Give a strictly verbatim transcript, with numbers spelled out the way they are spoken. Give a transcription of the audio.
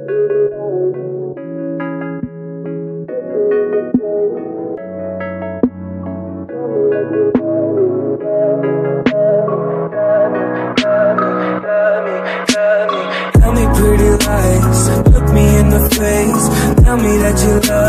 Tell me pretty lies, look me in the face. Tell me that you love